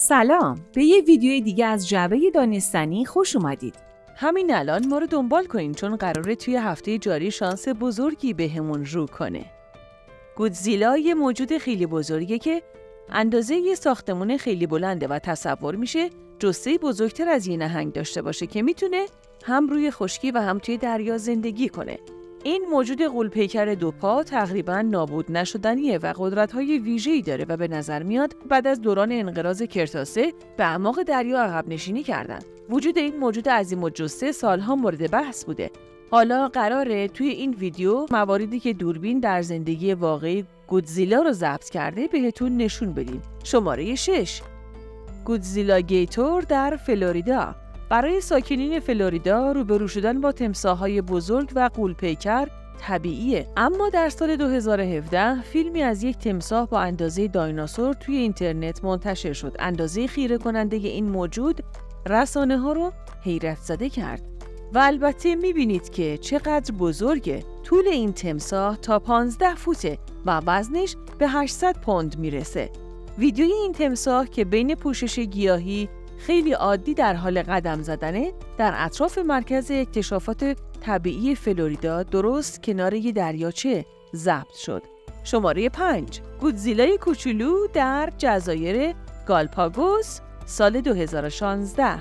سلام، به یه ویدیوی دیگه از جعبه دانستنی خوش اومدید. همین الان ما رو دنبال کنین چون قراره توی هفته جاری شانس بزرگی بهمون رو کنه. گودزیلا یه موجود خیلی بزرگه که اندازه یه ساختمون خیلی بلنده و تصور میشه جثه بزرگتر از یه نهنگ داشته باشه که میتونه هم روی خشکی و هم توی دریا زندگی کنه. این موجود غول‌پیکر دوپا تقریباً نابود نشدنیه و قدرت‌های ویژه‌ای داره و به نظر میاد بعد از دوران انقراض کرتاسه به اعماق دریا عقب نشینی کردن. وجود این موجود عظیم الجثه سالها مورد بحث بوده. حالا قراره توی این ویدیو مواردی که دوربین در زندگی واقعی گودزیلا رو ضبط کرده بهتون نشون بدیم. شماره 6. گودزیلا گیتور در فلوریدا. برای ساکنین فلوریدا روبرو شدن با تمساح‌های بزرگ و غول‌پیکر طبیعیه، اما در سال 2017 فیلمی از یک تمساح با اندازه دایناسور توی اینترنت منتشر شد. اندازه خیره کننده این موجود رسانه‌ها رو حیرت زده کرد. و البته می‌بینید که چقدر بزرگه. طول این تمساح تا 15 فوته و وزنش به 800 پوند میرسه. ویدیوی این تمساح که بین پوشش گیاهی خیلی عادی در حال قدم زدنه در اطراف مرکز اکتشافات طبیعی فلوریدا درست کنار یه دریاچه ضبط شد. شماره 5. گودزیلای کوچولو در جزایر گالپاگوس سال 2016.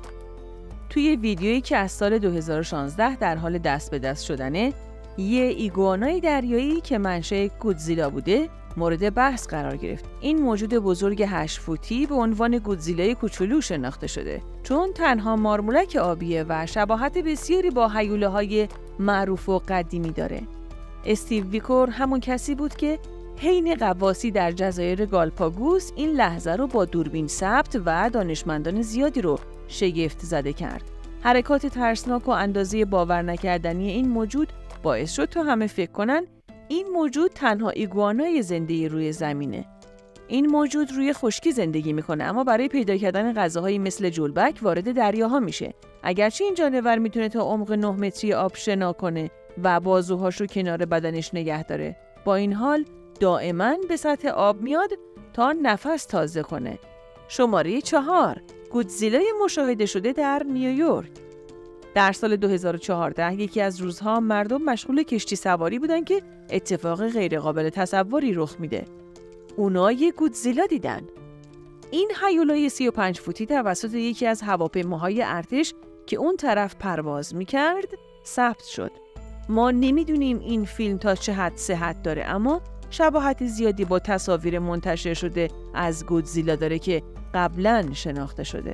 توی ویدیویی که از سال 2016 در حال دست به دست شدنه، یه ایگوانای دریایی که منشأ گودزیلا بوده مورد بحث قرار گرفت. این موجود بزرگ 8 فوتی به عنوان گودزیلای کوچولو شناخته شده چون تنها مارمولک آبیه و شباهت بسیاری با هیوله‌های معروف و قدیمی داره. استیو ویکور همون کسی بود که حین غواصی در جزایر گالپاگوس این لحظه رو با دوربین ثبت و دانشمندان زیادی رو شگفت زده کرد. حرکات ترسناک و اندازه باور نکردنی این موجود باعث شد تا همه فکر کنن این موجود تنها ایگوانای زنده روی زمینه. این موجود روی خشکی زندگی میکنه اما برای پیدا کردن غذاهایی مثل جلبک وارد دریاها میشه. اگرچه این جانور میتونه تا عمق 9 متری آب شنا کنه و بازوهاش رو کنار بدنش نگه داره، با این حال دائما به سطح آب میاد تا نفس تازه کنه. شماره 4. گودزیلای مشاهده شده در نیویورک. در سال 2014 یکی از روزها مردم مشغول کشتی سواری بودن که اتفاق غیرقابل تصوری رخ میده. اونا یه گودزیلا دیدن. این هیولای 35 فوتی توسط یکی از هواپیماهای ارتش که اون طرف پرواز میکرد ثبت شد. ما نمیدونیم این فیلم تا چه حد صحت داره اما شباهت زیادی با تصاویر منتشر شده از گودزیلا داره که قبلاً شناخته شده.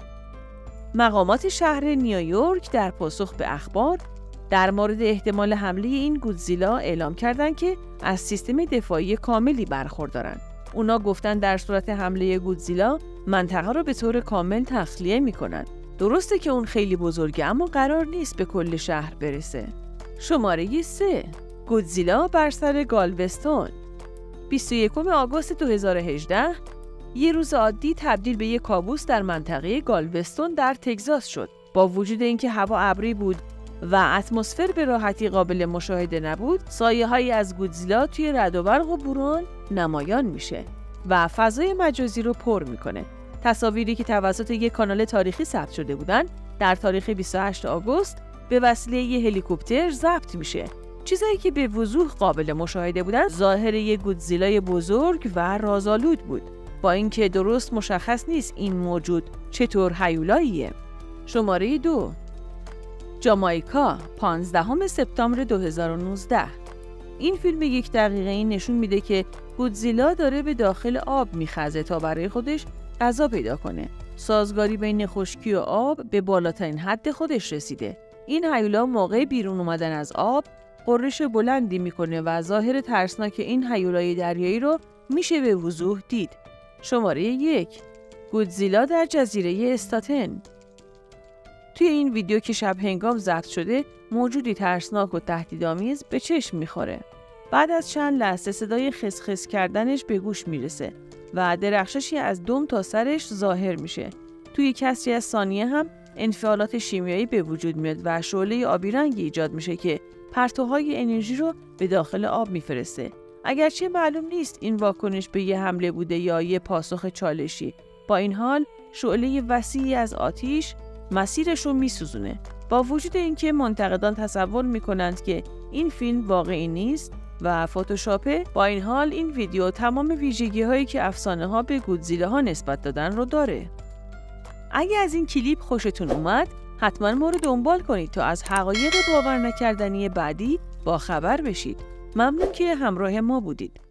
مقامات شهر نیویورک در پاسخ به اخبار در مورد احتمال حمله این گودزیلا اعلام کردند که از سیستم دفاعی کاملی برخوردارن. اونا گفتن در صورت حمله گودزیلا منطقه رو به طور کامل تخلیه میکنن. درسته که اون خیلی بزرگه اما قرار نیست به کل شهر برسه. شماره 3. گودزیلا بر سر گالوستون. 21 آگوست 2018 یه روز عادی تبدیل به یک کابوس در منطقه گالوستون در تگزاس شد. با وجود اینکه هوا ابری بود و اتمسفر به راحتی قابل مشاهده نبود، سایه‌هایی از گودزیلا توی رعد و برق و بوران نمایان میشه و فضای مجازی رو پر میکنه. تصاویری که توسط یک کانال تاریخی ثبت شده بودن در تاریخ 28 آگوست به وسیله یک هلیکوپتر ضبط میشه. چیزایی که به وضوح قابل مشاهده بودن ظاهر یک گودزیلای بزرگ و رازآلود بود، با اینکه درست مشخص نیست این موجود چطور هیولاییه. شماره 2. جامائیکا 15 سپتامبر 2019. این فیلم 1 دقیقه‌ای نشون میده که گودزیلا داره به داخل آب میخزه تا برای خودش غذا پیدا کنه. سازگاری بین خشکی و آب به بالاترین حد خودش رسیده. این هیولا موقع بیرون اومدن از آب غرش بلندی میکنه و ظاهر ترسناک این هیولای دریایی رو میشه به وضوح دید. شماره 1. گودزیلا در جزیره استاتن. توی این ویدیو که شب هنگام ضبط شده موجودی ترسناک و تهدیدآمیز به چشم میخوره. بعد از چند لحظه صدای خسخس کردنش به گوش میرسه و درخششی از دم تا سرش ظاهر میشه. توی کسری از ثانیه هم انفعالات شیمیایی به وجود میاد و شعله آبی رنگی ایجاد میشه که پرتوهای انرژی رو به داخل آب میفرسته. اگرچه معلوم نیست این واکنش به یه حمله بوده یا یه پاسخ چالشی. با این حال شعله وسیعی از آتش مسیرش رو میسوزونه. با وجود اینکه منتقدان تصور میکنند که این فیلم واقعی نیست و فتوشاپه، با این حال این ویدیو تمام ویژگی هایی که افسانه ها به گودزیلا نسبت دادن رو داره. اگه از این کلیپ خوشتون اومد، حتما ما رو دنبال کنید تا از حقایق باور نکردنی بعدی با خبر بشید. ممنون که همراه ما بودید.